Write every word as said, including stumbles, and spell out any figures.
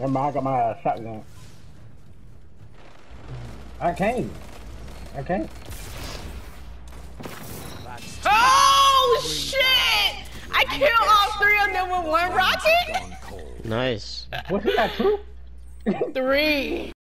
Never mind, I got my uh, shotgun. I can't. I can't. Oh shit! I killed all three of them with one rocket. Nice. What, he got two? Three.